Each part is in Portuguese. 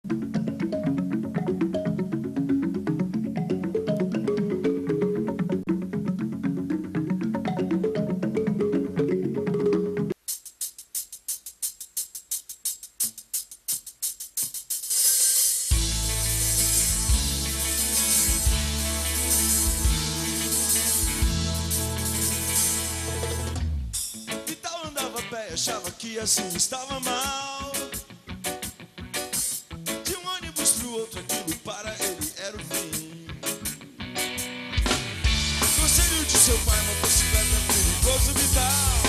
Achava que assim estava mal. De um ônibus pro outro, aquilo para ele era o fim. Conselho de seu pai, motocicleta perigoso vital.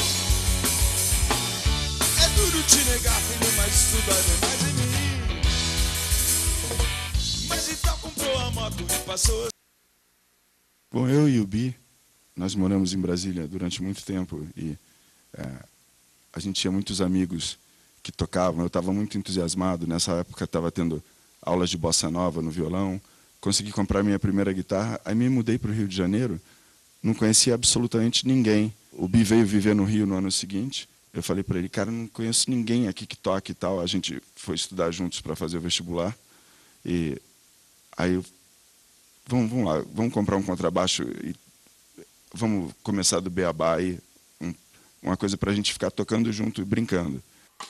É duro te negar, filho, mas isso vai ver mais em mim. Mas então comprou a moto e passou. Bom, eu e o Bi, nós moramos em Brasília durante muito tempo e a gente tinha muitos amigos que tocavam. Eu estava muito entusiasmado. Nessa época estava tendo aulas de bossa nova no violão. Consegui comprar minha primeira guitarra. Aí me mudei para o Rio de Janeiro. Não conhecia absolutamente ninguém. O Bi veio viver no Rio no ano seguinte. Eu falei para ele, cara, não conheço ninguém aqui que toque e tal. A gente foi estudar juntos para fazer o vestibular. E aí, vamos lá, vamos comprar um contrabaixo e vamos começar do beabá aí. Uma coisa para a gente ficar tocando junto e brincando.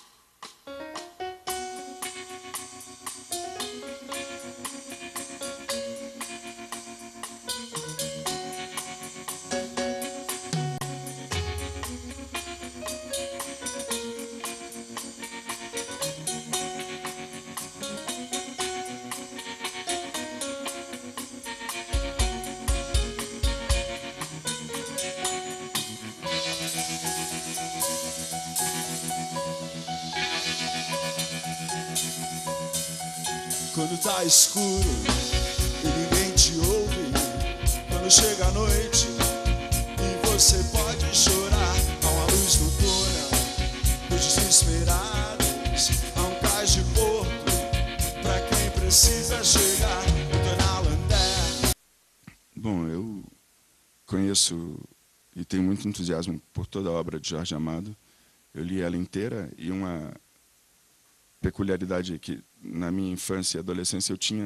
Quando tá escuro e ninguém te ouve, quando chega a noite e você pode chorar, há uma luz noturna dos desesperados, há um cais de porto pra quem precisa chegar. Eu tô na lanterna. Bom, eu conheço e tenho muito entusiasmo por toda a obra de Jorge Amado. Eu li ela inteira e uma peculiaridade que na minha infância e adolescência eu tinha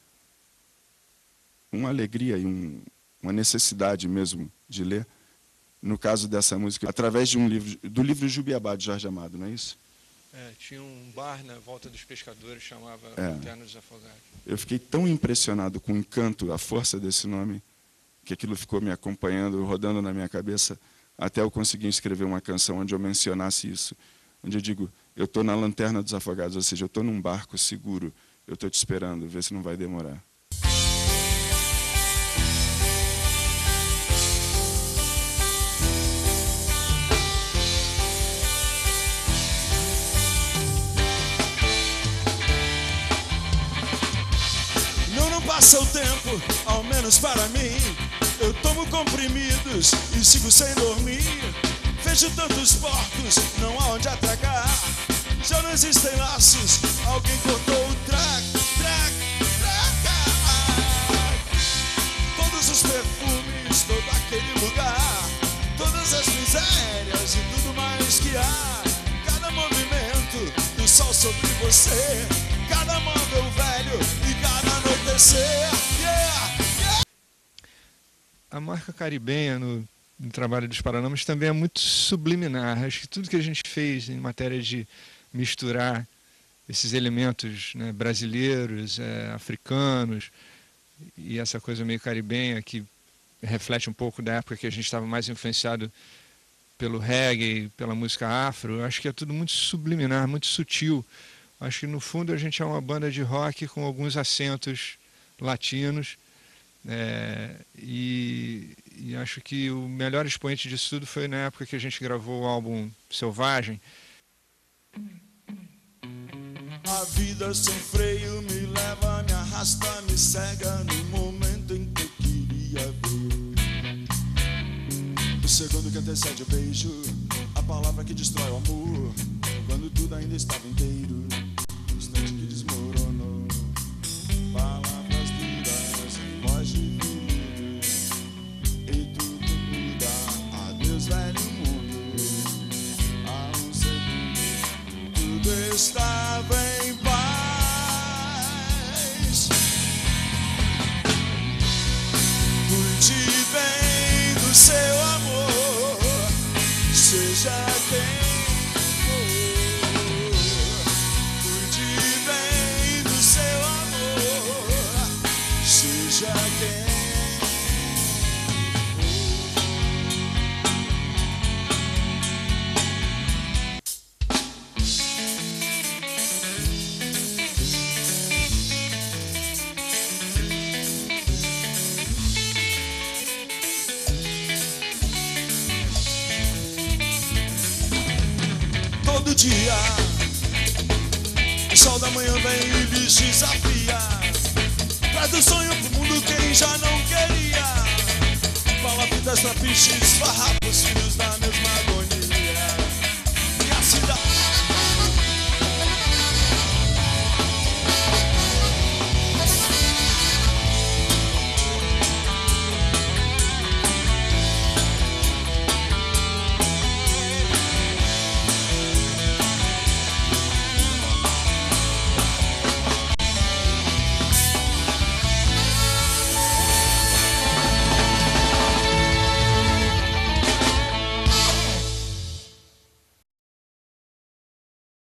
uma alegria e uma necessidade mesmo de ler. No caso dessa música, através de do livro Jubiabá, de Jorge Amado, não é isso? Tinha um bar na Volta dos Pescadores, chamava Lanterna dos Afogados. Eu fiquei tão impressionado com o encanto, a força desse nome, que aquilo ficou me acompanhando, rodando na minha cabeça, até eu conseguir escrever uma canção onde eu mencionasse isso. Onde eu digo, eu estou na Lanterna dos Afogados, ou seja, eu estou num barco seguro, eu estou te esperando, vê se não vai demorar. Não passa o tempo, ao menos para mim. Eu tomo comprimidos e sigo sem dormir. Vejo tantos portos, não há onde atracar. Já não existem laços, alguém cortou o track. Todos os perfumes, todo aquele lugar, todas as misérias e tudo mais que há. Cada movimento do sol sobre você, cada móvel velho e cada anoitecer. A marca caribenha no trabalho dos Paralamas também é muito subliminar. Acho que tudo que a gente fez em matéria de misturar esses elementos, né, brasileiros, africanos, e essa coisa meio caribenha que reflete um pouco da época que a gente estava mais influenciado pelo reggae, pela música afro. Acho que é tudo muito subliminar, muito sutil. Acho que no fundo a gente é uma banda de rock com alguns acentos latinos. E acho que o melhor expoente disso tudo foi na época que a gente gravou o álbum Selvagem. A vida sem freio me leva, me arrasta, me cega no momento em que eu queria ver. O segundo que antecede o beijo, a palavra que destrói o amor, quando tudo ainda estava inteiro, o instante que desmoronou. Palavras duras, voz de ferido, e tudo muda. Adeus, velho mundo. Há um segundo, tudo estava em paz. seja quem for, cuide bem do seu amor, seja quem for. Todo dia o sol da manhã vem e lhes desafia, traz do sonho pro mundo quem já não queria. Fala vidas trapiches, farrapos, filhos da mesma